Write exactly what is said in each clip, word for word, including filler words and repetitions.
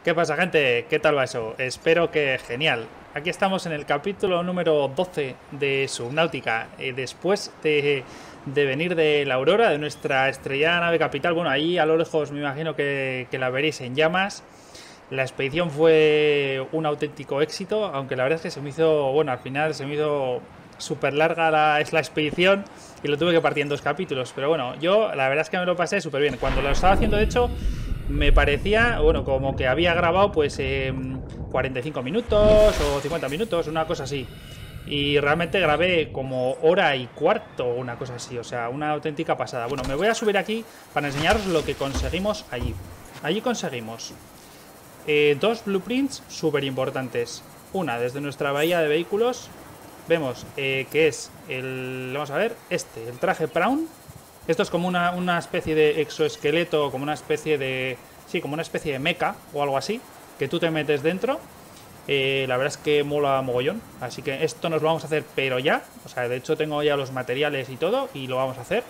¿Qué pasa, gente? ¿Qué tal va eso? Espero que genial. Aquí estamos en el capítulo número doce de Subnautica. Eh, después de, de venir de la Aurora, de nuestra estrellada nave capital. Bueno, ahí a lo lejos me imagino que, que la veréis en llamas. La expedición fue un auténtico éxito, aunque la verdad es que se me hizo, bueno, al final se me hizo súper larga la, es la expedición y lo tuve que partir en dos capítulos. Pero bueno, yo la verdad es que me lo pasé súper bien. Cuando lo estaba haciendo, de hecho, me parecía, bueno, como que había grabado pues eh, cuarenta y cinco minutos o cincuenta minutos, una cosa así. Y realmente grabé como hora y cuarto, una cosa así, o sea, una auténtica pasada. Bueno, me voy a subir aquí para enseñaros lo que conseguimos allí. Allí conseguimos eh, dos blueprints súper importantes. Una desde nuestra bahía de vehículos. Vemos eh, que es el, vamos a ver, este, el traje Prawn. Esto es como una, una especie de exoesqueleto, como una especie de, sí, como una especie de mecha o algo así, que tú te metes dentro. Eh, la verdad es que mola mogollón, así que esto nos lo vamos a hacer, pero ya. O sea, de hecho tengo ya los materiales y todo, y lo vamos a hacer.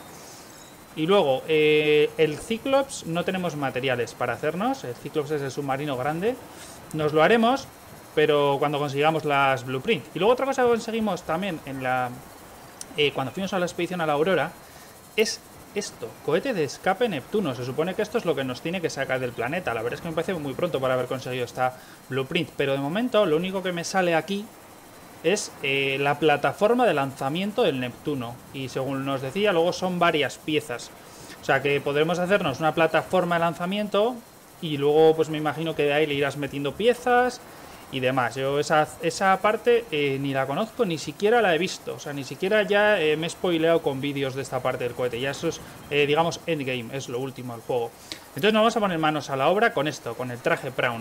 Y luego, eh, el Cyclops no tenemos materiales para hacernos. El Cyclops es el submarino grande. Nos lo haremos, pero cuando consigamos las blueprints. Y luego otra cosa que conseguimos también en la eh, cuando fuimos a la expedición a la Aurora es esto, cohete de escape Neptuno. Se supone que esto es lo que nos tiene que sacar del planeta. La verdad es que me parece muy pronto para haber conseguido esta blueprint, pero de momento lo único que me sale aquí es eh, la plataforma de lanzamiento del Neptuno, y según nos decía, luego son varias piezas. O sea que podremos hacernos una plataforma de lanzamiento y luego pues me imagino que de ahí le irás metiendo piezas y demás. Yo esa, esa parte eh, ni la conozco, ni siquiera la he visto. O sea, ni siquiera ya eh, me he spoileado con vídeos de esta parte del cohete. Ya eso es, eh, digamos, endgame, es lo último del juego. Entonces nos vamos a poner manos a la obra con esto, con el traje Prawn.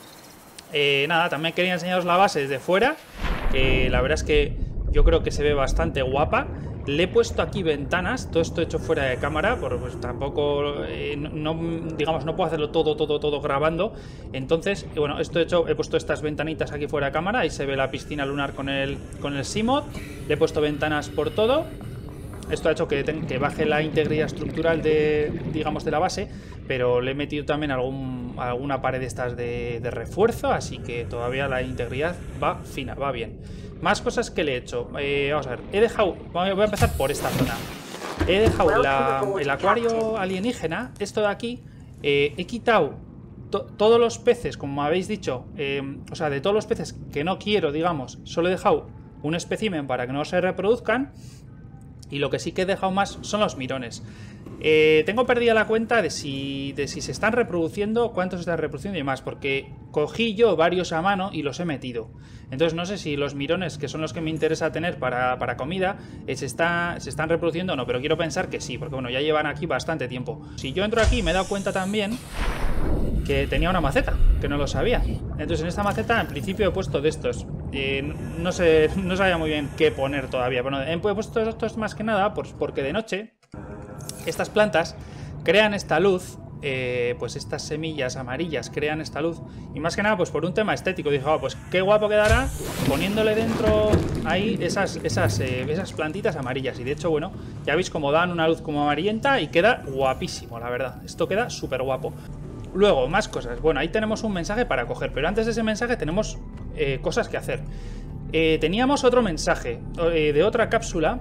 Eh, nada, también quería enseñaros la base desde fuera, que la verdad es que yo creo que se ve bastante guapa. Le he puesto aquí ventanas, todo esto hecho fuera de cámara, porque pues tampoco, eh, no, no, digamos, no puedo hacerlo todo, todo, todo grabando. Entonces, bueno, esto he hecho, he puesto estas ventanitas aquí fuera de cámara, ahí se ve la piscina lunar con el, con el Seamod. Le he puesto ventanas por todo. Esto ha hecho que, que baje la integridad estructural de, digamos, de la base, pero le he metido también algún, alguna pared de estas de, de refuerzo, así que todavía la integridad va fina, va bien. Más cosas que le he hecho. Eh, vamos a ver, he dejado, voy a empezar por esta zona. He dejado la, el acuario alienígena, esto de aquí, eh, he quitado to, todos los peces, como me habéis dicho, eh, o sea, de todos los peces que no quiero, digamos, solo he dejado un espécimen para que no se reproduzcan. Y lo que sí que he dejado más son los mirones. Eh, tengo perdida la cuenta de si, de si se están reproduciendo, cuántos se están reproduciendo y demás, porque cogí yo varios a mano y los he metido. Entonces no sé si los mirones, que son los que me interesa tener para, para comida, eh, se, está, se están reproduciendo o no, pero quiero pensar que sí, porque bueno, ya llevan aquí bastante tiempo. Si yo entro aquí me he dado cuenta también que tenía una maceta, que no lo sabía. Entonces en esta maceta en principio he puesto de estos. Eh, no sé, no sabía muy bien qué poner todavía. Bueno, he puesto estos más que nada pues porque de noche estas plantas crean esta luz, eh, pues estas semillas amarillas crean esta luz. Y más que nada pues por un tema estético. Dije, oh, pues qué guapo quedará poniéndole dentro ahí esas, esas, eh, esas plantitas amarillas. Y de hecho, bueno, ya veis cómo dan una luz como amarillenta y queda guapísimo, la verdad. Esto queda súper guapo. Luego, más cosas. Bueno, ahí tenemos un mensaje para coger, pero antes de ese mensaje tenemos eh, cosas que hacer. Eh, teníamos otro mensaje eh, de otra cápsula.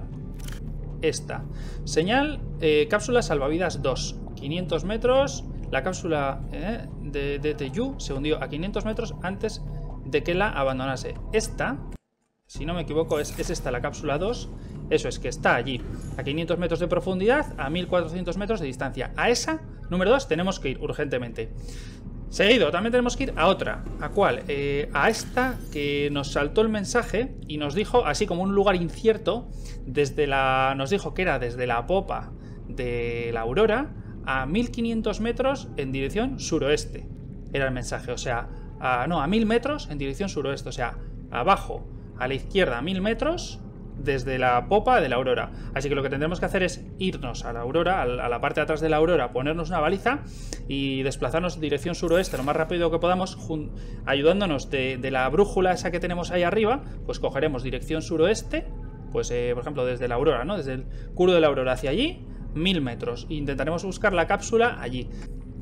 Esta. Señal, eh, cápsula salvavidas dos. quinientos metros. La cápsula eh, de, de Teyu se hundió a quinientos metros antes de que la abandonase. Esta, si no me equivoco, es, es esta la cápsula dos. Eso es, que está allí, a quinientos metros de profundidad, a mil cuatrocientos metros de distancia. A esa, número dos, tenemos que ir urgentemente. Seguido, también tenemos que ir a otra. ¿A cuál? Eh, a esta que nos saltó el mensaje y nos dijo, así como un lugar incierto, desde la, nos dijo que era desde la popa de la Aurora a mil quinientos metros en dirección suroeste. Era el mensaje, o sea, a, no, a mil metros en dirección suroeste, o sea, abajo, a la izquierda, mil metros desde la popa de la Aurora. Así que lo que tendremos que hacer es irnos a la Aurora, a la parte de atrás de la Aurora, ponernos una baliza y desplazarnos en dirección suroeste lo más rápido que podamos, ayudándonos de, de la brújula esa que tenemos ahí arriba. Pues cogeremos dirección suroeste, pues eh, por ejemplo desde la Aurora, ¿no? Desde el culo de la Aurora hacia allí, mil metros. E intentaremos buscar la cápsula allí.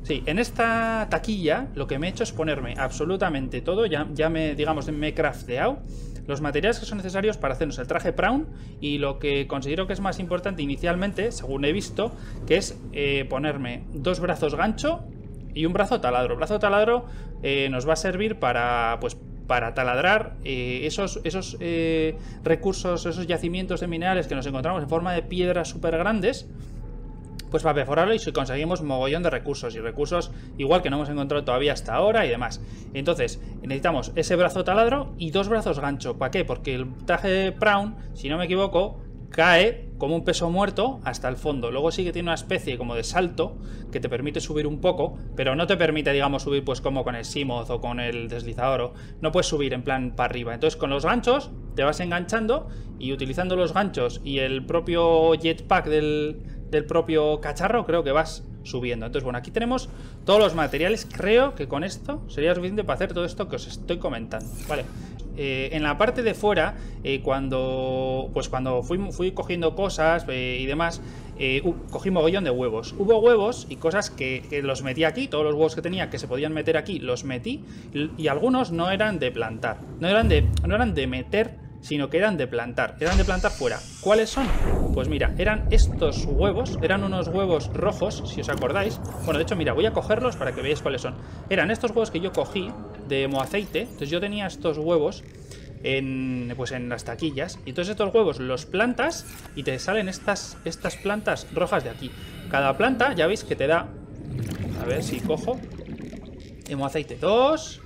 Sí, en esta taquilla lo que me he hecho es ponerme absolutamente todo. Ya, ya me, digamos, me he crafteado los materiales que son necesarios para hacernos el traje Prawn. Y lo que considero que es más importante inicialmente, según he visto, que es eh, ponerme dos brazos gancho y un brazo taladro. El brazo taladro eh, nos va a servir para, pues, para taladrar eh, esos, esos eh, recursos, esos yacimientos de minerales que nos encontramos en forma de piedras súper grandes. Pues para perforarlo y si conseguimos mogollón de recursos. Y recursos igual que no hemos encontrado todavía hasta ahora y demás. Entonces necesitamos ese brazo taladro y dos brazos gancho. ¿Para qué? Porque el traje Prawn, si no me equivoco, cae como un peso muerto hasta el fondo. Luego sí que tiene una especie como de salto que te permite subir un poco, pero no te permite, digamos, subir pues como con el Seamoth o con el deslizador. No puedes subir en plan para arriba. Entonces con los ganchos te vas enganchando y utilizando los ganchos y el propio jetpack del, del propio cacharro creo que vas subiendo. Entonces bueno, aquí tenemos todos los materiales. Creo que con esto sería suficiente para hacer todo esto que os estoy comentando. Vale. Eh, en la parte de fuera, eh, cuando pues cuando fui, fui cogiendo cosas eh, y demás, eh, uh, cogí mogollón de huevos. Hubo huevos y cosas que, que los metí aquí, todos los huevos que tenía que se podían meter aquí, los metí, y, y algunos no eran de plantar, no eran de, no eran de meter, sino que eran de plantar, eran de plantar fuera. ¿Cuáles son? Pues mira, eran estos huevos, eran unos huevos rojos, si os acordáis. Bueno, de hecho, mira, voy a cogerlos para que veáis cuáles son. Eran estos huevos que yo cogí de moaceite. Entonces yo tenía estos huevos en, pues en las taquillas. Y entonces estos huevos los plantas y te salen estas, estas plantas rojas de aquí. Cada planta, ya veis que te da... A ver si cojo... Moaceite, dos,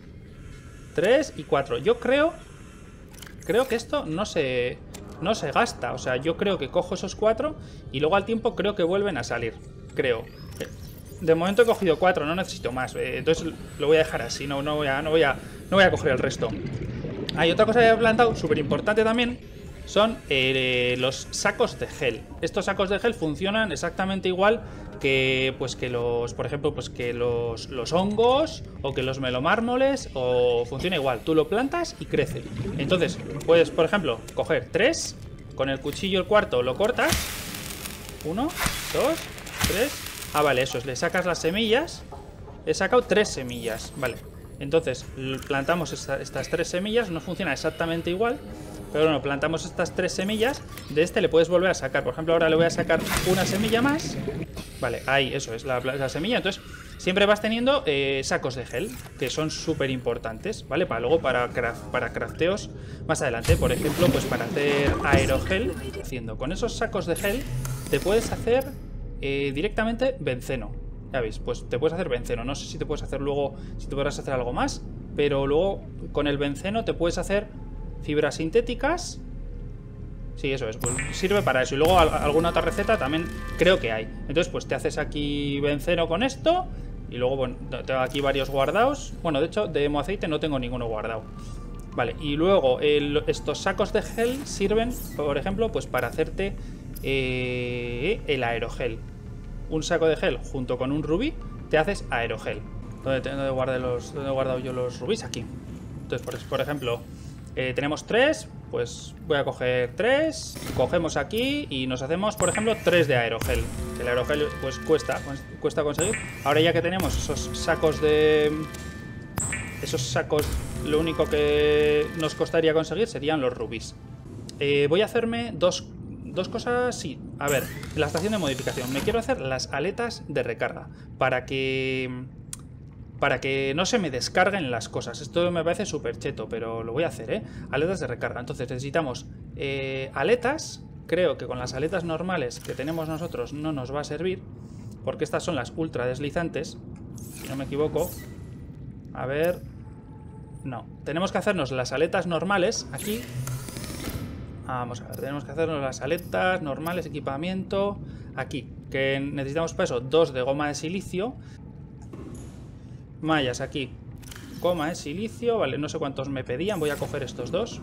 tres y cuatro. Yo creo... Creo que esto no se... No se gasta, o sea, yo creo que cojo esos cuatro y luego al tiempo creo que vuelven a salir. Creo. De momento he cogido cuatro, no necesito más. Eh, entonces lo voy a dejar así, no, no, voy, a, no, voy, a, no voy a coger el resto. Hay otra cosa que he plantado, súper importante también, son eh, los sacos de gel. Estos sacos de gel funcionan exactamente igual que, pues, que los, por ejemplo, pues que los, los hongos o que los melomármoles, o funciona igual. Tú lo plantas y crece. Entonces, puedes, por ejemplo, coger tres, con el cuchillo el cuarto lo cortas. Uno, dos, tres. Ah, vale, eso es, le sacas las semillas. He sacado tres semillas, vale. Entonces, plantamos esta, estas tres semillas, no funciona exactamente igual. Pero bueno, plantamos estas tres semillas. De este le puedes volver a sacar. Por ejemplo, ahora le voy a sacar una semilla más. Vale, ahí, eso es la, la semilla. Entonces, siempre vas teniendo eh, sacos de gel, que son súper importantes, ¿vale? Para luego, para, craft, para crafteos más adelante. Por ejemplo, pues para hacer aerogel. Haciendo con esos sacos de gel, te puedes hacer eh, directamente benceno. Ya veis, pues te puedes hacer benceno. No sé si te puedes hacer luego, si te podrás hacer algo más. Pero luego, con el benceno te puedes hacer... fibras sintéticas. Sí, eso es, pues sirve para eso. Y luego alguna otra receta también creo que hay. Entonces pues te haces aquí benceno con esto. Y luego, bueno, tengo aquí varios guardados. Bueno, de hecho de moaceite no tengo ninguno guardado. Vale, y luego el, estos sacos de gel sirven, por ejemplo, pues para hacerte eh, el aerogel. Un saco de gel junto con un rubí te haces aerogel. ¿Dónde, dónde, guardé los, dónde he guardado yo los rubíes? Aquí. Entonces, por, por ejemplo... Eh, tenemos tres, pues voy a coger tres, cogemos aquí y nos hacemos, por ejemplo, tres de aerogel. El aerogel pues cuesta, cuesta conseguir. Ahora ya que tenemos esos sacos de... Esos sacos, lo único que nos costaría conseguir serían los rubíes. Eh, voy a hacerme dos, dos cosas, sí. A ver, en la estación de modificación me quiero hacer las aletas de recarga para que... Para que no se me descarguen las cosas. Esto me parece súper cheto, pero lo voy a hacer, ¿eh? Aletas de recarga. Entonces necesitamos eh, aletas. Creo que con las aletas normales que tenemos nosotros no nos va a servir, porque estas son las ultra deslizantes, si no me equivoco. A ver... No. Tenemos que hacernos las aletas normales aquí. Vamos a ver. Tenemos que hacernos las aletas normales, equipamiento... Aquí. Que necesitamos para eso dos de goma de silicio... Mallas aquí, goma de silicio, vale, no sé cuántos me pedían, voy a coger estos dos.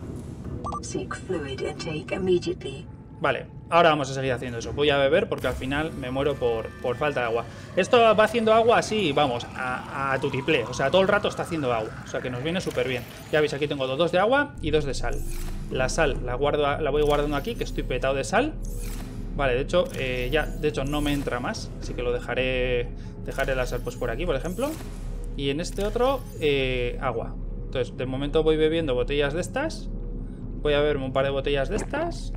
Vale, ahora vamos a seguir haciendo eso, voy a beber porque al final me muero por, por falta de agua. Esto va haciendo agua así, vamos, a, a tutiplé, o sea, todo el rato está haciendo agua, o sea que nos viene súper bien. Ya veis, aquí tengo dos de agua y dos de sal. La sal la, guardo, la voy guardando aquí, que estoy petado de sal. Vale, de hecho, eh, ya, de hecho no me entra más, así que lo dejaré dejar el láser pues por aquí, por ejemplo. Y en este otro, eh, agua. Entonces, de momento voy bebiendo botellas de estas. Voy a beberme un par de botellas de estas.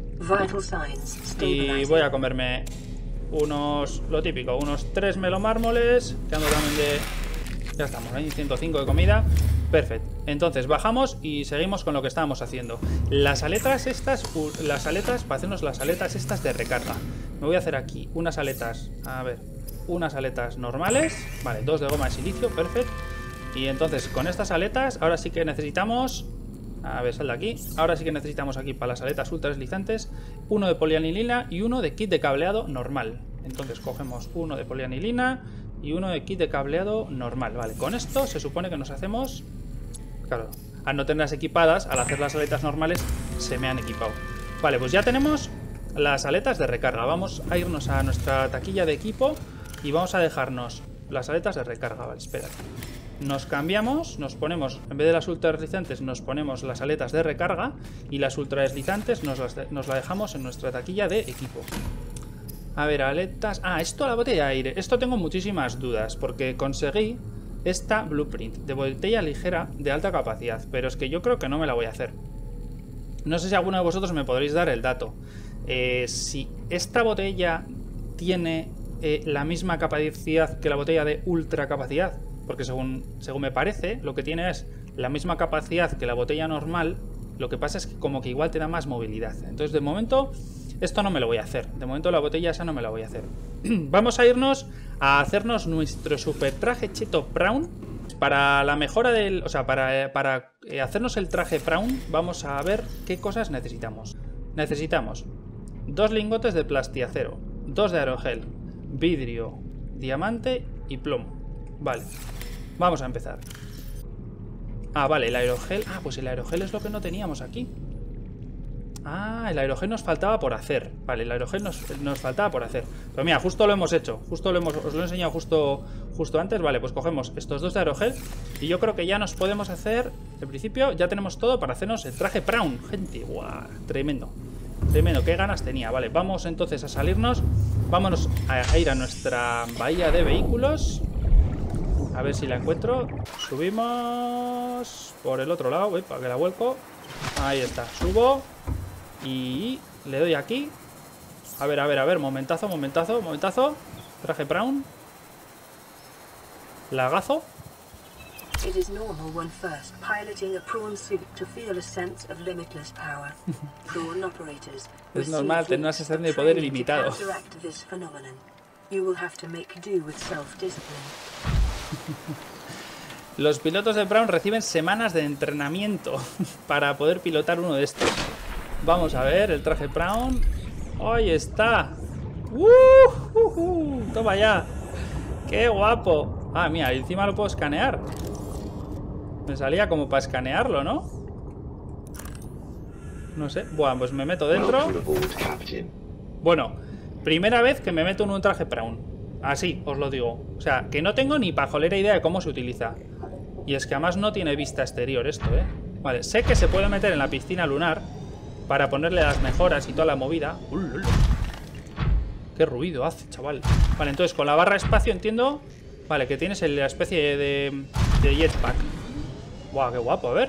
Y voy a comerme unos, lo típico, unos tres melomármoles. Que ando también de... Ya estamos, ahí, ciento cinco de comida. Perfecto. Entonces bajamos y seguimos con lo que estábamos haciendo. Las aletas estas, las aletas, para hacernos las aletas estas de recarga. Me voy a hacer aquí unas aletas, a ver, unas aletas normales. Vale, dos de goma de silicio, perfecto. Y entonces con estas aletas, ahora sí que necesitamos... A ver, sal de aquí. Ahora sí que necesitamos aquí para las aletas ultra deslizantes uno de polianilina y uno de kit de cableado normal. Entonces cogemos uno de polianilina y uno de kit de cableado normal. Vale, con esto se supone que nos hacemos... Claro, al no tenerlas equipadas, al hacer las aletas normales, se me han equipado. Vale, pues ya tenemos las aletas de recarga. Vamos a irnos a nuestra taquilla de equipo y vamos a dejarnos las aletas de recarga. Vale, espérate. Nos cambiamos, nos ponemos, en vez de las ultra deslizantes, nos ponemos las aletas de recarga y las ultra deslizantes nos las, de, nos la dejamos en nuestra taquilla de equipo. A ver, aletas... Ah, esto, la botella de aire. Esto tengo muchísimas dudas porque conseguí esta blueprint de botella ligera de alta capacidad, pero es que yo creo que no me la voy a hacer. No sé si alguno de vosotros me podréis dar el dato. Eh, si esta botella tiene eh, la misma capacidad que la botella de ultra capacidad, porque según, según me parece, lo que tiene es la misma capacidad que la botella normal. Lo que pasa es que como que igual te da más movilidad. Entonces de momento esto no me lo voy a hacer. De momento la botella esa no me la voy a hacer. Vamos a irnos a hacernos nuestro super traje cheto Prawn. Para la mejora del... O sea, para, para hacernos el traje Prawn, vamos a ver qué cosas necesitamos. Necesitamos dos lingotes de plastiacero, dos de aerogel, vidrio, diamante y plomo. Vale, vamos a empezar. Ah, vale, el aerogel. Ah, pues el aerogel es lo que no teníamos aquí. Ah, el aerogel nos faltaba por hacer. Vale, el aerogel nos, nos faltaba por hacer. Pero mira, justo lo hemos hecho. Justo lo hemos, os lo he enseñado justo, justo antes. Vale, pues cogemos estos dos de aerogel. Y yo creo que ya nos podemos hacer... En principio ya tenemos todo para hacernos el traje Prawn. Gente, guau, tremendo. Tremendo, qué ganas tenía. Vale, vamos entonces a salirnos. Vámonos a, a ir a nuestra bahía de vehículos. A ver si la encuentro. Subimos por el otro lado. Uy, para que la vuelco. Ahí está, subo. Y le doy aquí. A ver, a ver, a ver, momentazo, momentazo, momentazo. Traje Prawn. Lagazo. Es normal tener una sensación de poder ilimitado. Los pilotos de Prawn reciben semanas de entrenamiento para poder pilotar uno de estos. Vamos a ver el traje Prawn. ¡Ahí está! ¡Uh, uh, uh! ¡Toma ya! ¡Qué guapo! Ah, mira, encima lo puedo escanear. Me salía como para escanearlo, ¿no? No sé. Bueno, pues me meto dentro. Bueno, primera vez que me meto en un traje Prawn. Así, os lo digo. O sea, que no tengo ni pajolera idea de cómo se utiliza. Y es que además no tiene vista exterior esto, ¿eh? Vale, sé que se puede meter en la piscina lunar para ponerle las mejoras y toda la movida. ¡Ulul! ¡Qué ruido hace, chaval! Vale, entonces con la barra de espacio entiendo... Vale, que tienes la especie de, de jetpack. ¡Guau, qué guapo! A ver.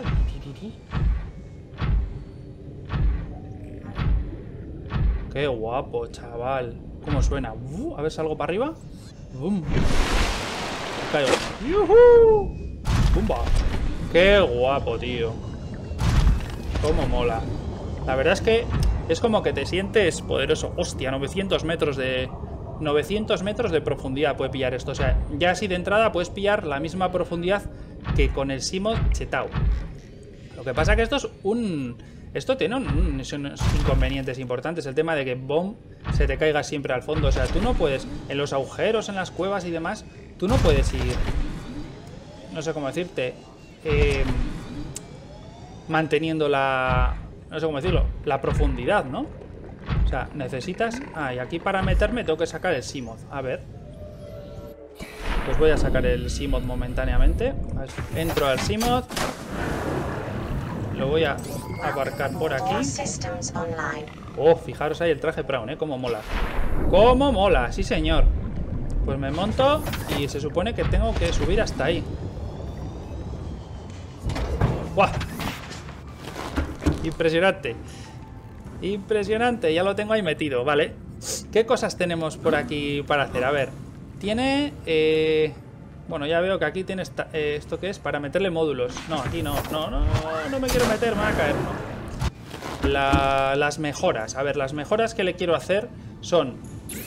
¡Qué guapo, chaval! ¿Cómo suena? Uh, a ver, salgo para arriba. ¡Bum! Caigo. ¡Yuhu! ¡Bumba! ¡Qué guapo, tío! ¡Cómo mola! La verdad es que es como que te sientes poderoso. ¡Hostia! novecientos metros de... novecientos metros de profundidad puede pillar esto. O sea, ya así de entrada puedes pillar la misma profundidad que con el Seamod chetao. Lo que pasa que esto es un... Esto tiene un, unos inconvenientes importantes. El tema de que BOM se te caiga siempre al fondo. O sea, tú no puedes... En los agujeros, en las cuevas y demás, tú no puedes ir... No sé cómo decirte... Eh, manteniendo la... No sé cómo decirlo. La profundidad, ¿no? O sea, necesitas... Ah, y aquí para meterme tengo que sacar el Seamod. A ver. Pues voy a sacar el Seamod momentáneamente. A ver, entro al Seamod. Lo voy a aparcar por aquí. Oh, fijaros ahí el traje Prawn, ¿eh? Cómo mola. ¡Cómo mola! Sí, señor. Pues me monto y se supone que tengo que subir hasta ahí. ¡Guau! Impresionante. Impresionante, ya lo tengo ahí metido, vale. ¿Qué cosas tenemos por aquí para hacer? A ver, tiene... Eh... Bueno, ya veo que aquí tiene esta, eh, esto que es para meterle módulos. No, aquí no, no, no, no me quiero meter, me va a caer, no. La, las mejoras, a ver, las mejoras que le quiero hacer son...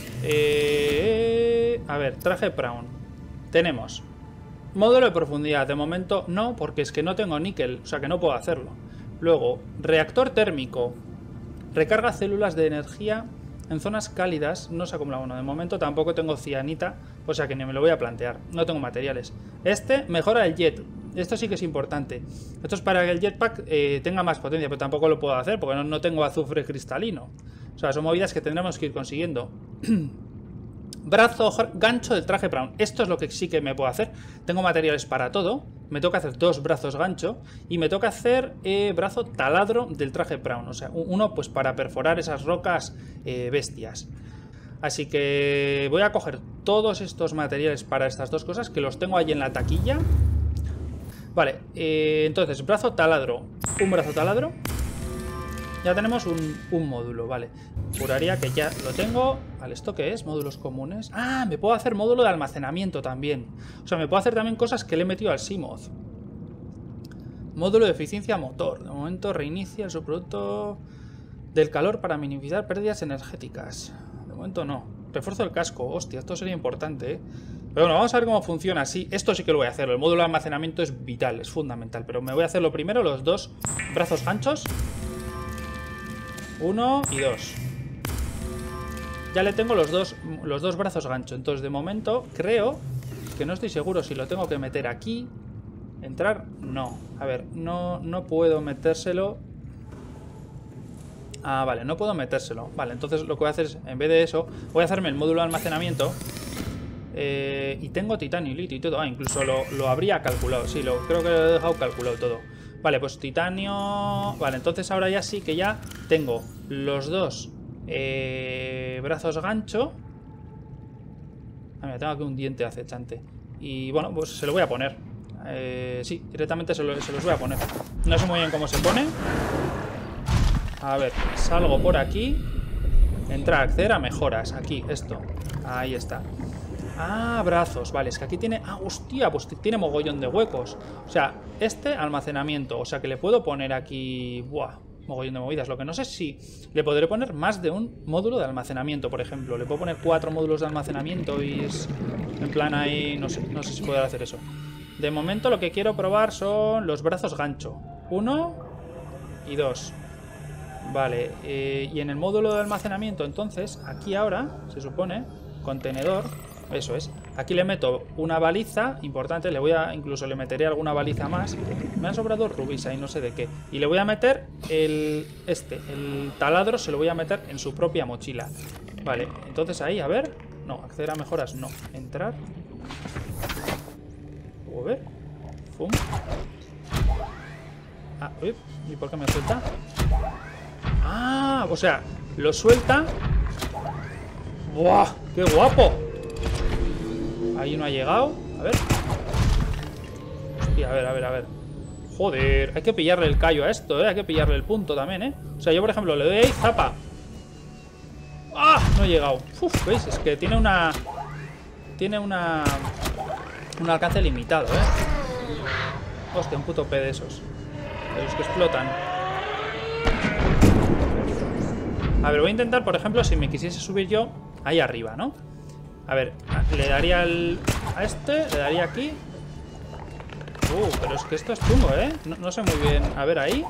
Eh, a ver, traje Brown. Tenemos módulo de profundidad, de momento no, porque es que no tengo níquel, o sea que no puedo hacerlo. Luego, reactor térmico. Recarga células de energía en zonas cálidas, no se acumula uno. De momento tampoco tengo cianita, o sea que ni me lo voy a plantear. No tengo materiales. Este mejora el jet. Esto sí que es importante. Esto es para que el jetpack eh, tenga más potencia, pero tampoco lo puedo hacer porque no, no tengo azufre cristalino. O sea, son movidas que tendremos que ir consiguiendo. Brazo gancho del traje Brown. Esto es lo que sí que me puedo hacer. Tengo materiales para todo. Me toca hacer dos brazos gancho. Y me toca hacer eh, brazo taladro del traje Brown. O sea, uno pues para perforar esas rocas eh, bestias. Así que voy a coger todos estos materiales para estas dos cosas, que los tengo ahí en la taquilla. Vale, eh, entonces, brazo taladro. Un brazo taladro. Ya tenemos un, un módulo, vale. Juraría que ya lo tengo. Vale, ¿esto qué es? Módulos comunes. Ah, me puedo hacer módulo de almacenamiento también. O sea, me puedo hacer también cosas que le he metido al Seamoth. Módulo de eficiencia motor. De momento reinicia el subproducto del calor para minimizar pérdidas energéticas. De momento no. Refuerzo del casco. Hostia, esto sería importante, ¿eh? Pero bueno, vamos a ver cómo funciona así. Esto sí que lo voy a hacer. El módulo de almacenamiento es vital, es fundamental. Pero me voy a hacer lo primero, los dos brazos ganchos. Uno y dos. Ya le tengo los dos, los dos brazos gancho. Entonces de momento creo que no estoy seguro si lo tengo que meter aquí. ¿Entrar? No. A ver, no, no puedo metérselo. Ah, vale, no puedo metérselo. Vale, entonces lo que voy a hacer es, en vez de eso, voy a hacerme el módulo de almacenamiento. Eh, y tengo titanio y litio y todo. Ah, incluso lo, lo habría calculado. Sí, lo, creo que lo he dejado calculado todo. Vale, pues titanio... Vale, entonces ahora ya sí que ya tengo los dos eh, brazos gancho. Ah, mira, tengo aquí un diente acechante. Y bueno, pues se lo voy a poner. Eh, sí, directamente se, lo, se los voy a poner. No sé muy bien cómo se pone. A ver, salgo por aquí. Entrar, acceder a mejoras. Aquí, esto. Ahí está. Ah, brazos, vale, es que aquí tiene... Ah, hostia, pues tiene mogollón de huecos. O sea, este almacenamiento. O sea, que le puedo poner aquí... Buah, mogollón de movidas. Lo que no sé es si le podré poner más de un módulo de almacenamiento, por ejemplo. Le puedo poner cuatro módulos de almacenamiento y es... En plan ahí... No sé, no sé si podré hacer eso. De momento lo que quiero probar son los brazos gancho. Uno y dos. Vale, eh, y en el módulo de almacenamiento, entonces, aquí ahora, se supone, contenedor... Eso es. Aquí le meto una baliza importante. Le voy a... Incluso le meteré alguna baliza más. Me han sobrado rubíes ahí, no sé de qué. Y le voy a meter el... Este, el taladro se lo voy a meter en su propia mochila. Vale, entonces ahí, a ver. No, acceder a mejoras, no. Entrar. A ver. Fum. Ah, uy. ¿Y por qué me suelta? Ah, o sea, lo suelta. ¡Buah! ¡Qué guapo! Ahí no ha llegado. A ver. Hostia, a ver, a ver, a ver. Joder, hay que pillarle el callo a esto, ¿eh? Hay que pillarle el punto también, ¿eh? O sea, yo, por ejemplo, le doy ahí, zapa. ¡Ah! No he llegado. Uf, ¿veis? Es que tiene una... Tiene una... Un alcance limitado, ¿eh? Hostia, un puto P de esos. De los que explotan. A ver, voy a intentar, por ejemplo, si me quisiese subir yo ahí arriba, ¿no? A ver, le daría al... a este, le daría aquí. Uh, pero es que esto es chungo, ¿eh? No, no sé muy bien. A ver, ahí.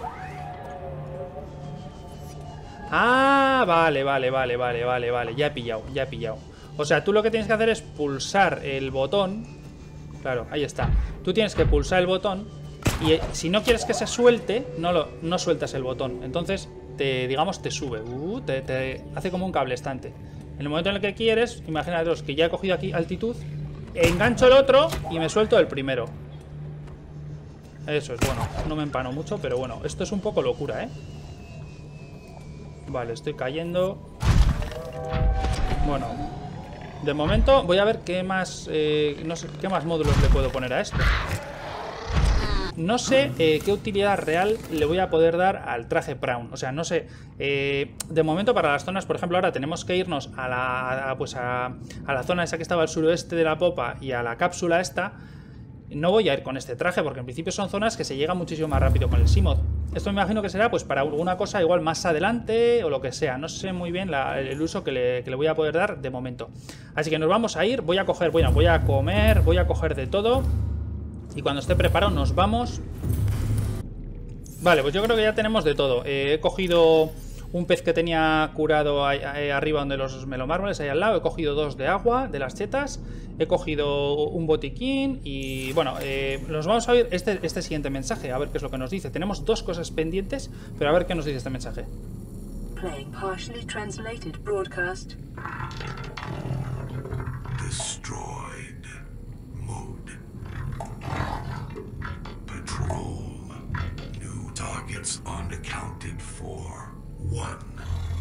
Ah, vale, vale, vale, vale, vale, vale. Ya he pillado, ya he pillado. O sea, tú lo que tienes que hacer es pulsar el botón. Claro, ahí está. Tú tienes que pulsar el botón. Y si no quieres que se suelte, no, lo, no sueltas el botón. Entonces, te, digamos, te sube. Uh, te, te hace como un cable estante. En el momento en el que quieres, imaginaros que ya he cogido aquí altitud, engancho el otro y me suelto el primero. Eso es bueno. No me empano mucho, pero bueno, esto es un poco locura, ¿eh? Vale, estoy cayendo. Bueno, De momento voy a ver qué más, eh, no sé, qué más módulos le puedo poner a esto. No sé eh, qué utilidad real le voy a poder dar al traje Prawn. O sea, no sé. Eh, de momento para las zonas, por ejemplo, ahora tenemos que irnos a la, a, pues a, a la zona esa que estaba al suroeste de la popa y a la cápsula esta. No voy a ir con este traje porque en principio son zonas que se llega muchísimo más rápido con el Seamoth. Esto me imagino que será pues para alguna cosa igual más adelante o lo que sea. No sé muy bien la, el uso que le, que le voy a poder dar de momento. Así que nos vamos a ir. Voy a coger, bueno, voy a comer, voy a coger de todo. Y cuando esté preparado nos vamos. Vale, pues yo creo que ya tenemos de todo. Eh, he cogido un pez que tenía curado ahí, ahí arriba donde los melomármoles, ahí al lado. He cogido dos de agua, de las chetas. He cogido un botiquín. Y bueno, eh, nos vamos a ver este, este siguiente mensaje. A ver qué es lo que nos dice. Tenemos dos cosas pendientes, pero a ver qué nos dice este mensaje. Playing partially translated broadcast. Destroyed. Mode. Patrol. New targets unaccounted for. One.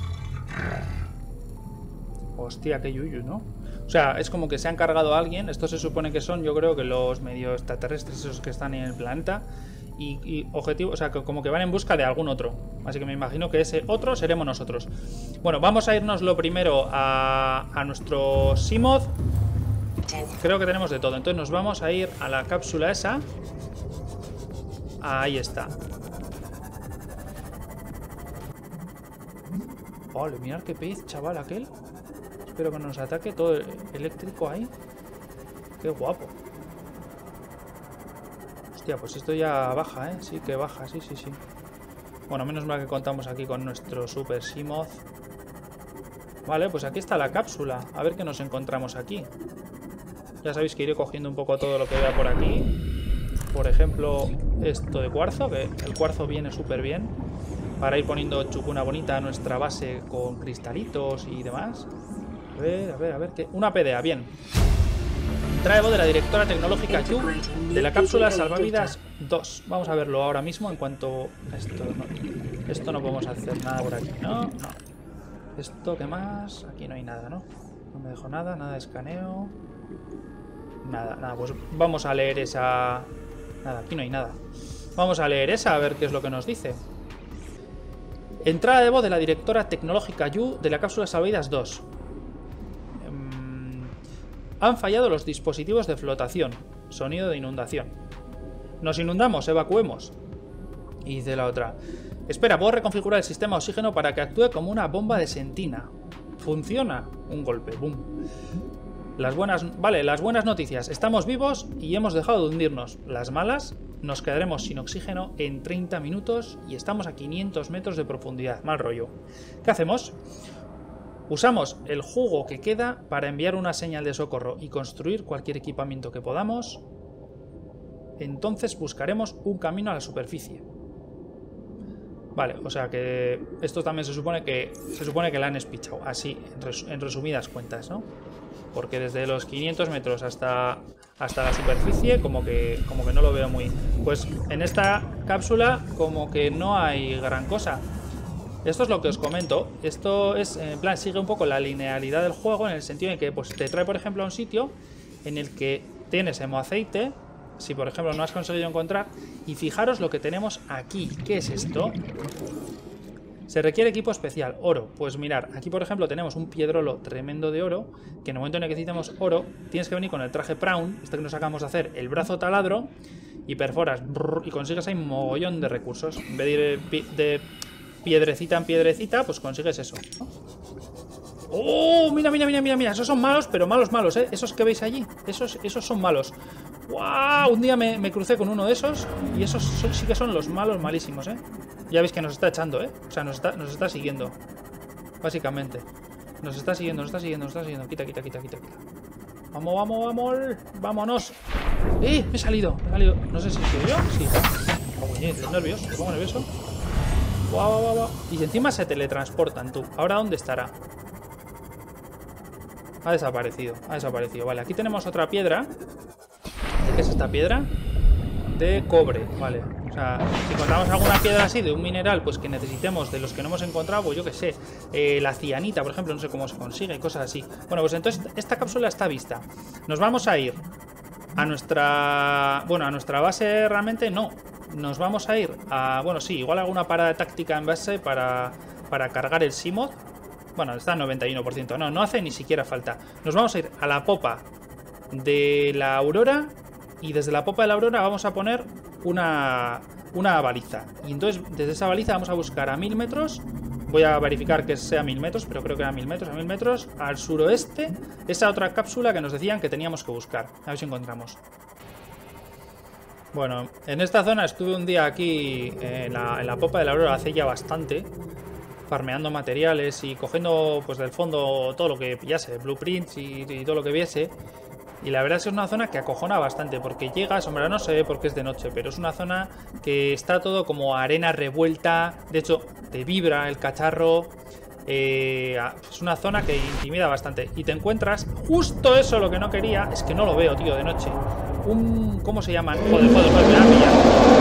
Hostia, qué yuyu, ¿no? O sea, es como que se han cargado a alguien. Esto se supone que son, yo creo que los medio extraterrestres esos que están en el planeta. Y, y objetivo, o sea, que como que van en busca de algún otro. Así que me imagino que ese otro seremos nosotros. Bueno, vamos a irnos lo primero a, a nuestro Seamoth. Creo que tenemos de todo. Entonces nos vamos a ir a la cápsula esa. Ahí está. Vale, mirad qué pez, chaval, aquel. Espero que no nos ataque. Todo eléctrico ahí. Qué guapo. Hostia, pues esto ya baja, ¿eh? Sí que baja, sí, sí, sí. Bueno, menos mal que contamos aquí con nuestro Super Seamoth. Vale, pues aquí está la cápsula. A ver qué nos encontramos aquí. Ya sabéis que iré cogiendo un poco todo lo que vea por aquí. Por ejemplo, esto de cuarzo, que el cuarzo viene súper bien. Para ir poniendo chucuna bonita a nuestra base con cristalitos y demás. A ver, a ver, a ver. ¿qué? Una P D A, bien. Trae voz de la directora tecnológica Yu de la cápsula Salvavidas dos. Vamos a verlo ahora mismo en cuanto a esto. No, esto no podemos hacer nada por aquí, ¿no? No. Esto, ¿qué más? Aquí no hay nada, ¿no? No me dejo nada, nada de escaneo. Nada, nada, pues vamos a leer esa... Nada, aquí no hay nada. Vamos a leer esa, a ver qué es lo que nos dice. Entrada de voz de la directora tecnológica Yu de la cápsula Salvavidas dos. Han fallado los dispositivos de flotación. Sonido de inundación. Nos inundamos, evacuemos. Y dice la otra. Espera, puedo reconfigurar el sistema de oxígeno para que actúe como una bomba de sentina. Funciona. Un golpe, boom. Las buenas, vale, las buenas noticias. Estamos vivos y hemos dejado de hundirnos. Las malas, nos quedaremos sin oxígeno en treinta minutos y estamos a quinientos metros de profundidad. Mal rollo. ¿Qué hacemos? Usamos el jugo que queda para enviar una señal de socorro y construir cualquier equipamiento que podamos. Entonces buscaremos un camino a la superficie. Vale, o sea que esto también se supone que se supone que la han espichado, así, en, res, en resumidas cuentas, ¿no? Porque desde los quinientos metros hasta, hasta la superficie como que, como que no lo veo muy... Pues en esta cápsula como que no hay gran cosa. Esto es lo que os comento. Esto es, en plan, sigue un poco la linealidad del juego en el sentido de que pues, te trae, por ejemplo, a un sitio en el que tienes hemoaceite, si por ejemplo no has conseguido encontrar, y fijaros lo que tenemos aquí. ¿Qué es esto? Se requiere equipo especial, oro. Pues mirar, aquí por ejemplo tenemos un piedrolo tremendo de oro, que en el momento en el que necesitamos oro, tienes que venir con el traje Prawn, este que nos acabamos de hacer, el brazo taladro, y perforas, brrr, y consigues ahí un mogollón de recursos. En vez de ir de piedrecita en piedrecita, pues consigues eso, ¿no? ¡Oh! Mira, mira, mira, mira, mira. Esos son malos, pero malos, malos, ¿eh? Esos que veis allí, esos, esos son malos. ¡Wow! Un día me, me crucé con uno de esos y esos son, sí que son los malos malísimos, ¿eh? Ya veis que nos está echando, ¿eh? O sea, nos está, nos está siguiendo. Básicamente. Nos está siguiendo, nos está siguiendo, nos está siguiendo. Quita, quita, quita, quita, quita. Vamos, vamos, vamos. Vámonos. ¡Eh! Me he salido, me he salido. No sé si soy yo. Sí. Oh, oye, estoy nervioso, me pongo nervioso. Guau, guau, guau. Y encima se teletransportan, tú. ¿Ahora dónde estará? Ha desaparecido, ha desaparecido. Vale, aquí tenemos otra piedra. ¿De qué es esta piedra? De cobre, vale. sea, si encontramos alguna piedra así de un mineral, pues que necesitemos de los que no hemos encontrado, pues yo que sé, eh, la cianita, por ejemplo, no sé cómo se consigue, cosas así. Bueno, pues entonces esta cápsula está vista. Nos vamos a ir a nuestra... Bueno, a nuestra base realmente no. Nos vamos a ir a... Bueno, sí, igual alguna parada táctica en base para, para cargar el Seamoth. Bueno, está al noventa y uno por ciento. No, no hace ni siquiera falta. Nos vamos a ir a la popa de la Aurora y desde la popa de la Aurora vamos a poner una, una baliza. Y entonces desde esa baliza vamos a buscar a mil metros. Voy a verificar que sea mil metros, pero creo que era mil metros, a mil metros, al suroeste, esa otra cápsula que nos decían que teníamos que buscar. A ver si encontramos. Bueno, en esta zona estuve un día aquí en la, en la popa de la Aurora hace ya bastante, farmeando materiales y cogiendo pues del fondo todo lo que pillase, blueprints y, y todo lo que viese. Y la verdad es que es una zona que acojona bastante, porque llegas, hombre, no se ve porque es de noche, pero es una zona que está todo como arena revuelta, de hecho te vibra el cacharro, eh, es una zona que intimida bastante. Y te encuentras justo eso, lo que no quería, es que no lo veo, tío, de noche. Un... ¿Cómo se llaman? Joder, joder, joder, me la han pillado.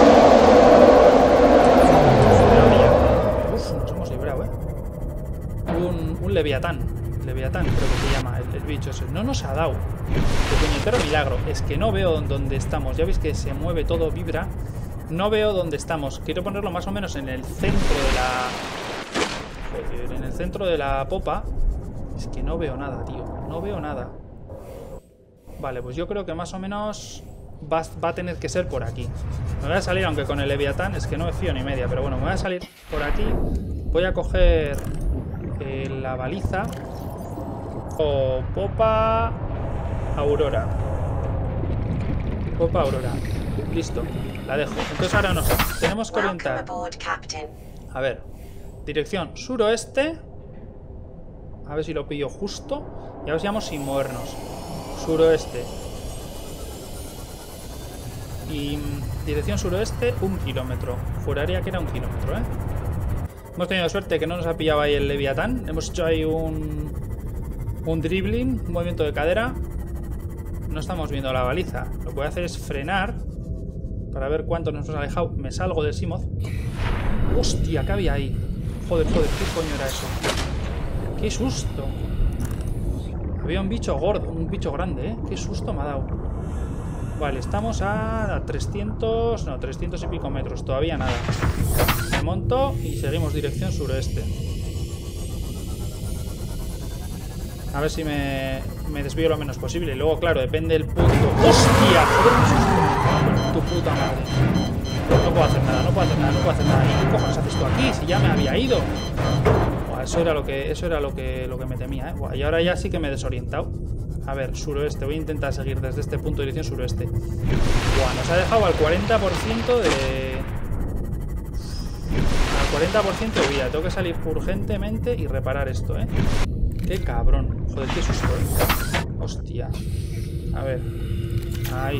Me la han pillado. Uf, nos hemos librado, eh. Un, un leviatán. Leviatán creo que se llama el, el bicho ese. No nos ha dado. De puñetero milagro. Es que no veo dónde estamos. Ya veis que se mueve todo, vibra. No veo dónde estamos. Quiero ponerlo más o menos en el centro de la... Joder, en el centro de la popa. Es que no veo nada, tío. No veo nada. Vale, pues yo creo que más o menos va, va a tener que ser por aquí. Me voy a salir, aunque con el Leviatán es que no me fío ni media. Pero bueno, me voy a salir por aquí. Voy a coger eh, la baliza. O popa Aurora. Popa Aurora. Listo, la dejo. Entonces ahora nos tenemos que orientar. A ver, dirección suroeste. A ver si lo pillo justo. Y a ver si vamos sin movernos. Suroeste. Y dirección suroeste, un kilómetro. Juraría que era un kilómetro, ¿eh? Hemos tenido suerte que no nos ha pillado ahí el Leviatán. Hemos hecho ahí un... Un dribbling, un movimiento de cadera. No estamos viendo la baliza. Lo que voy a hacer es frenar para ver cuánto nos hemos alejado. Me salgo del Seamoth. Hostia, ¿qué había ahí? Joder, joder, ¿qué coño era eso? ¡Qué susto! Había un bicho gordo, un bicho grande, ¿eh? ¡Qué susto me ha dado! Vale, estamos a trescientos... No, trescientos y pico metros. Todavía nada. Me monto y seguimos dirección suroeste. A ver si me, me desvío lo menos posible. Y luego, claro, depende del punto. ¡Hostia! ¡Joder! Tu puta madre. No puedo hacer nada, no puedo hacer nada, no puedo hacer nada. ¿Y qué cojones haces tú aquí? Si ya me había ido. Buah, eso era lo que, eso era lo que, lo que me temía, ¿eh? Buah, y ahora ya sí que me he desorientado. A ver, suroeste. Voy a intentar seguir desde este punto de dirección suroeste. Buah, nos ha dejado al cuarenta por ciento de... Al cuarenta por ciento de vida. Tengo que salir urgentemente y reparar esto, ¿eh? Qué cabrón. Joder, qué susto, ¿eh? Hostia. A ver. Ahí.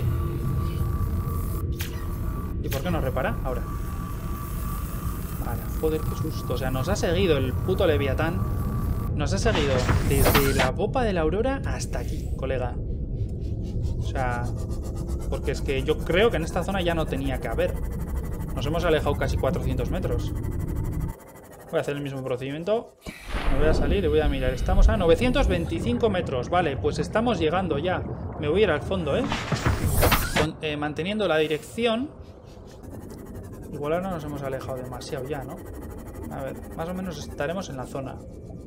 ¿Y por qué no repara? Ahora. Vale, joder, qué susto. O sea, nos ha seguido el puto Leviatán. Nos ha seguido desde la popa de la Aurora hasta aquí, colega. O sea... Porque es que yo creo que en esta zona ya no tenía que haber. Nos hemos alejado casi cuatrocientos metros. Voy a hacer el mismo procedimiento. Me voy a salir y voy a mirar. Estamos a novecientos veinticinco metros. Vale, pues estamos llegando ya. Me voy a ir al fondo, ¿eh? Con, eh manteniendo la dirección. Igual ahora nos hemos alejado demasiado ya, ¿no? A ver, más o menos estaremos en la zona.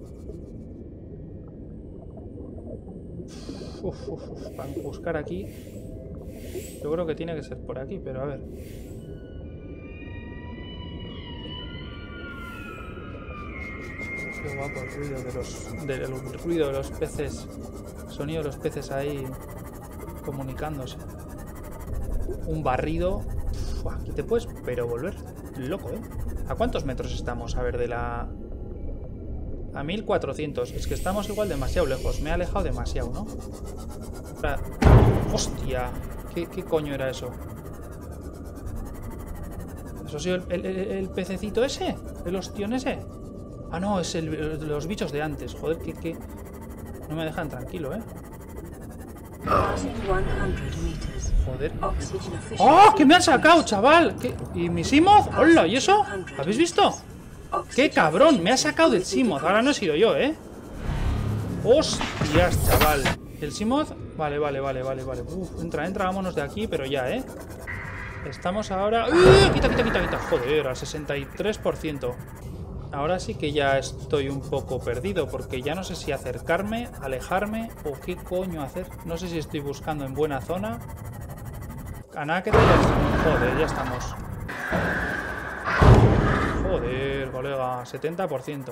Uf, uf, uf. Para buscar aquí. Yo creo que tiene que ser por aquí, pero a ver. Qué guapo el ruido de los, de, el ruido de los peces. Sonido de los peces ahí comunicándose. Un barrido. Uf, aquí te puedes, pero volver loco, ¿eh? ¿A cuántos metros estamos? A ver, de la... A mil cuatrocientos. Es que estamos igual demasiado lejos. Me he alejado demasiado, ¿no? Ahora... ¡Hostia! ¿Qué, qué coño era eso? ¿Eso ha sido el, el, el, el pececito ese? ¿El ostión ese? Ah, no, es el, el, los bichos de antes. Joder, que, que... No me dejan tranquilo, ¿eh? Passing cien meters. Joder. Oxygen efficiency. ¡Oh! ¡Que me han sacado, chaval! ¿Qué? ¿Y mi Simoth? ¡Hola! ¿Y eso? ¿Habéis visto? ¡Qué cabrón! Me ha sacado del Simoth. Ahora no he sido yo, ¿eh? ¡Hostias, chaval! ¿El Simoth? Vale, vale, vale, vale, vale. Uf, entra, entra, vámonos de aquí, pero ya, ¿eh? Estamos ahora... ¡Uh! Quita, quita, quita, quita. Joder, al sesenta y tres por ciento. Ahora sí que ya estoy un poco perdido, porque ya no sé si acercarme, alejarme o qué coño hacer. No sé si estoy buscando en buena zona. A nada que te... Joder, ya estamos. Joder, colega, setenta por ciento.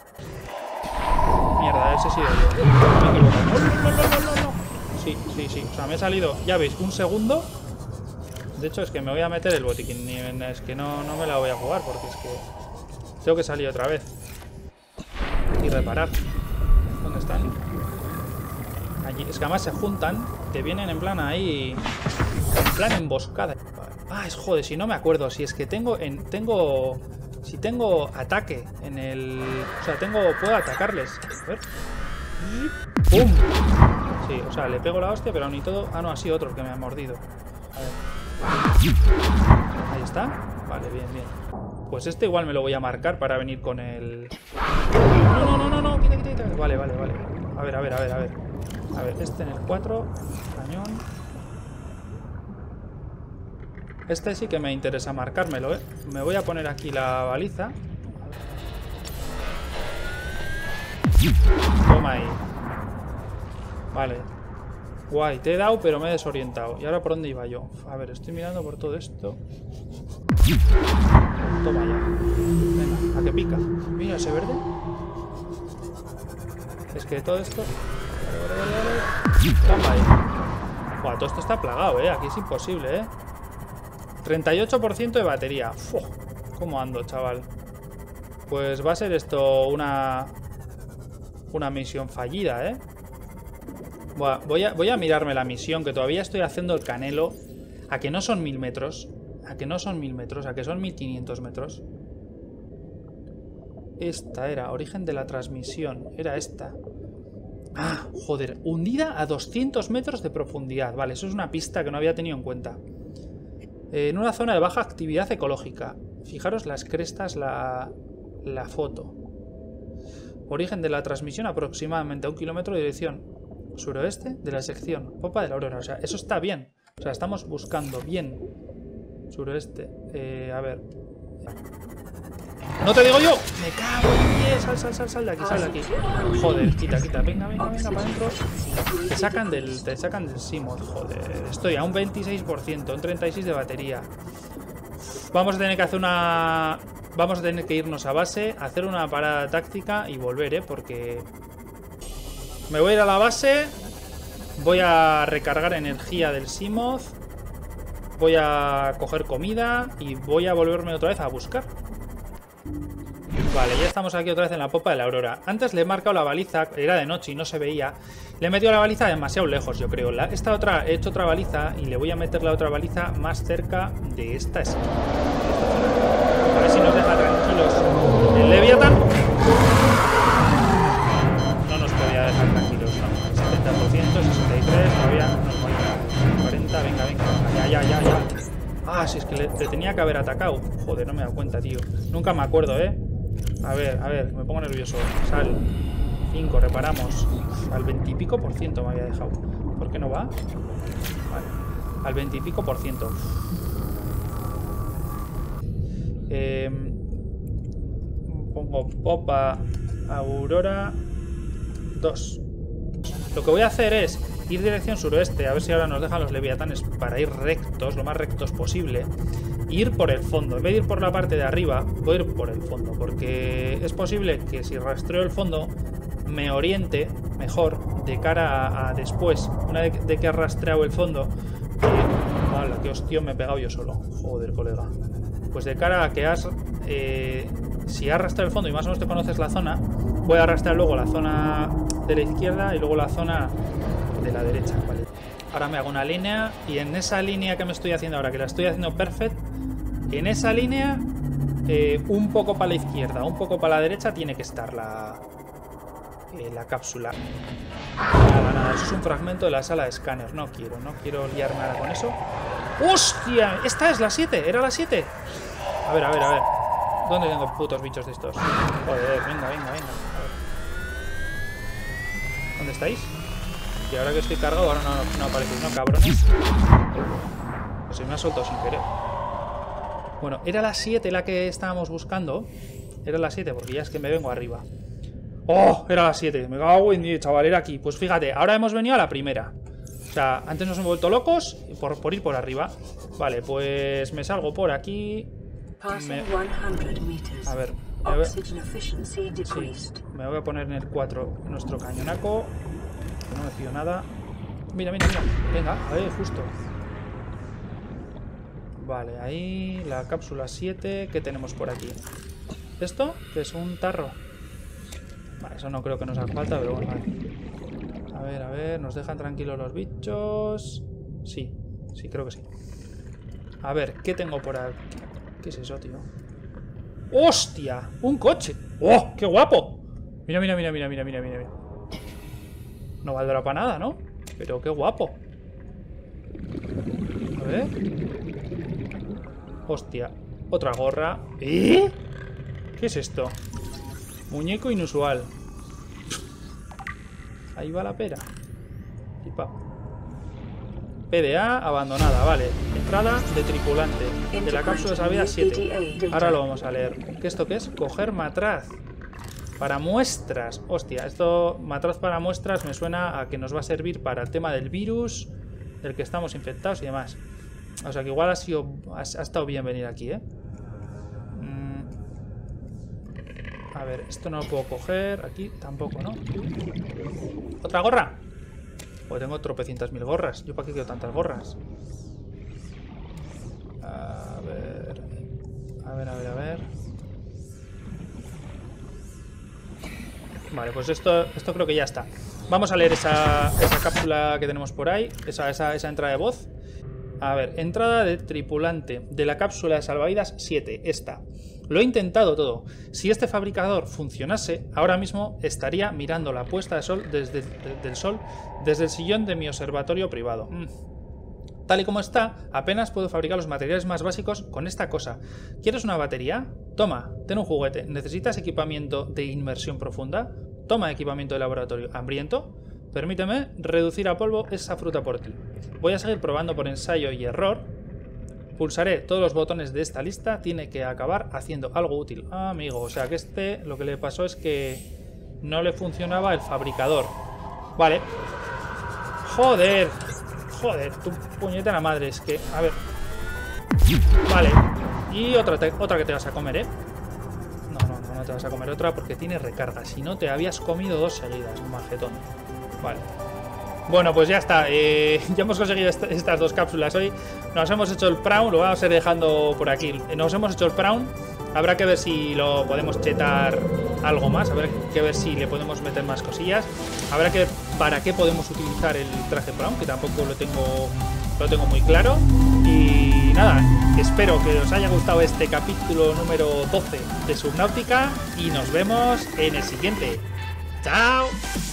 Mierda, ese ha sido yo. Me he equivocado. No, no, no, no, no, no. Sí, sí, sí. O sea, me he salido, ya veis, un segundo. De hecho, es que me voy a meter el botiquín. Es que no, no me la voy a jugar, porque es que tengo que salir otra vez. Y reparar. ¿Dónde están? Allí. Es que además se juntan. Te vienen en plan ahí. En plan emboscada. Ah, es joder, si no me acuerdo. Si es que tengo en. Tengo. Si tengo ataque en el... O sea, tengo... Puedo atacarles. A ver. ¡Pum! Sí, o sea, le pego la hostia, pero aún y todo... Ah, no, ha sido otro el que me ha mordido. A ver. Ahí está. Vale, bien, bien. Pues este igual me lo voy a marcar para venir con el... No, no, no, no, no. Quita, quita, quita. Vale, vale, vale. A ver, a ver, a ver, a ver. A ver, este en el cuatro. Cañón. Este sí que me interesa marcármelo, ¿eh? Me voy a poner aquí la baliza. Toma ahí. Vale. Guay, te he dado, pero me he desorientado. ¿Y ahora por dónde iba yo? A ver, estoy mirando por todo esto. Toma ya. Venga, ¿a qué pica? Mira ese verde. Es que todo esto... Vale, vale, vale, vale. Toma ahí. Buah, todo esto está plagado, ¿eh? Aquí es imposible, ¿eh? treinta y ocho por ciento de batería. Uf, ¿cómo ando, chaval? Pues va a ser esto una... Una misión fallida, ¿eh? Buah, voy a, voy a mirarme la misión, que todavía estoy haciendo el canelo. A que no son mil metros. A que no son mil metros, a que son mil quinientos metros. Esta era, origen de la transmisión. Era esta. Ah, joder, hundida a doscientos metros de profundidad. Vale, eso es una pista que no había tenido en cuenta. En una zona de baja actividad ecológica. Fijaros las crestas, la, la foto. Origen de la transmisión aproximadamente a un kilómetro de dirección suroeste de la sección Popa de la Aurora. O sea, eso está bien. O sea, estamos buscando bien. Suroeste. Eh, a ver. ¡No te digo yo! ¡Me cago en diez! Sal, sal, sal, sal de aquí, sal de aquí. Joder, quita, quita. Venga, venga, venga, para adentro. Te sacan del, te sacan del Simoth, joder. Estoy a un veintiséis por ciento, un treinta y seis por ciento de batería. Vamos a tener que hacer una... Vamos a tener que irnos a base, hacer una parada táctica y volver, ¿eh? Porque... Me voy a ir a la base. Voy a recargar energía del Simoth. Voy a coger comida y voy a volverme otra vez a buscar. Vale, ya estamos aquí otra vez en la Popa de la Aurora. Antes le he marcado la baliza, era de noche y no se veía. Le he metido la baliza demasiado lejos, yo creo. La, esta otra, he hecho otra baliza y le voy a meter la otra baliza más cerca de esta esquina. A ver si nos deja tranquilos. El Leviatán no nos podía dejar tranquilos, ¿no? setenta por ciento, sesenta y tres por ciento, todavía nos falta cuarenta, venga, venga, ya, ya, ya, ya. Ah, si es que le, le tenía que haber atacado. Joder, no me he dado cuenta, tío. Nunca me acuerdo, ¿eh? A ver, a ver, me pongo nervioso. Sal. cinco, reparamos. Al veinte y pico por ciento me había dejado. ¿Por qué no va? Vale. Al veinte y pico por ciento. Eh, pongo Popa Aurora dos. Lo que voy a hacer es ir dirección suroeste. A ver si ahora nos dejan los leviatanes para ir rectos, lo más rectos posible. Ir por el fondo. En vez de ir por la parte de arriba, voy a ir por el fondo. Porque es posible que si rastreo el fondo me oriente mejor de cara a, a después. Una vez de que he rastreado el fondo. Que, ¡hala, qué hostia me he pegado yo solo! Joder, colega. Pues de cara a que has... Eh, si has rastreado el fondo y más o menos te conoces la zona, voy a arrastrar luego la zona de la izquierda y luego la zona de la derecha. Vale. Ahora me hago una línea y en esa línea que me estoy haciendo ahora, que la estoy haciendo perfect, en esa línea, eh, un poco para la izquierda, un poco para la derecha, tiene que estar la, eh, la cápsula. Nada, nada, eso es un fragmento de la sala de escáner. No quiero, no quiero liar nada con eso. ¡Hostia! Esta es la siete, ¿era la siete? A ver, a ver, a ver. ¿Dónde tengo putos bichos de estos? Joder, venga, venga, venga. A ver. ¿Dónde estáis? Y ahora que estoy cargado, ahora no, no aparecéis, ¿no, cabrones? Pues se me ha soltado sin querer. Bueno, era la siete la que estábamos buscando. Era la siete, porque ya es que me vengo arriba. ¡Oh! Era la siete. Me cago en diez, chaval, era aquí. Pues fíjate, ahora hemos venido a la primera. O sea, antes nos hemos vuelto locos por, por ir por arriba. Vale, pues me salgo por aquí. Me... A ver, me voy... Sí, me voy a poner en el cuatro nuestro cañonaco. No me fío nada. Mira, mira, mira. Venga, a ver, justo. Vale, ahí la cápsula siete. ¿Qué tenemos por aquí? ¿Esto? Que es un tarro. Vale, eso no creo que nos haga falta, pero bueno, vale. A ver, a ver, ¿nos dejan tranquilos los bichos? Sí, sí, creo que sí. A ver, ¿qué tengo por aquí? ¿Qué es eso, tío? ¡Hostia! ¡Un coche! ¡Oh! ¡Qué guapo! Mira, mira, mira, mira, mira, mira, mira. No valdrá para nada, ¿no? Pero qué guapo. A ver. Hostia. Otra gorra. ¿Eh? ¿Qué es esto? Muñeco inusual. Ahí va la pera. Pipa. P D A abandonada, vale. Entrada de tripulante. De la cápsula de salida siete. Ahora lo vamos a leer. ¿Qué esto qué es? Coger matraz. Para muestras. Hostia, esto, matraz para muestras, me suena a que nos va a servir para el tema del virus, del que estamos infectados y demás. O sea que igual ha sido, ha, ha estado bien venir aquí, ¿eh? Mm. A ver, esto no lo puedo coger. Aquí tampoco, ¿no? ¿Otra gorra? Pues tengo tropecientas mil gorras. ¿Yo para qué quiero tantas gorras? A ver... A ver, a ver, a ver... Vale, pues esto, esto creo que ya está. Vamos a leer esa, esa cápsula que tenemos por ahí. Esa, esa, esa entrada de voz. A ver, entrada de tripulante de la cápsula de salvavidas siete. Esta. Lo he intentado todo. Si este fabricador funcionase, ahora mismo estaría mirando la puesta de sol desde, de, del sol desde el sillón de mi observatorio privado. Mm. Tal y como está, apenas puedo fabricar los materiales más básicos con esta cosa. ¿Quieres una batería? Toma, ten un juguete. ¿Necesitas equipamiento de inmersión profunda? Toma equipamiento de laboratorio. ¿Hambriento? Permíteme reducir a polvo esa fruta por ti. Voy a seguir probando por ensayo y error. Pulsaré todos los botones de esta lista. Tiene que acabar haciendo algo útil. Ah, amigo, o sea que este lo que le pasó es que no le funcionaba el fabricador. Vale. Joder. Joder, tu puñetera madre, es que... A ver... Vale. Y otra, te, otra que te vas a comer, ¿eh? No, no, no, no te vas a comer otra porque tiene recarga. Si no, te habías comido dos seguidas, majetón. Vale. Bueno, pues ya está. Eh, ya hemos conseguido est estas dos cápsulas hoy. Nos hemos hecho el prawn, lo vamos a ir dejando por aquí. Nos hemos hecho el prawn. Habrá que ver si lo podemos chetar algo más. Habrá que ver si le podemos meter más cosillas. Habrá que ver para qué podemos utilizar el traje Prawn, que tampoco lo tengo, lo tengo muy claro. Y nada, espero que os haya gustado este capítulo número doce de Subnautica. Y nos vemos en el siguiente. ¡Chao!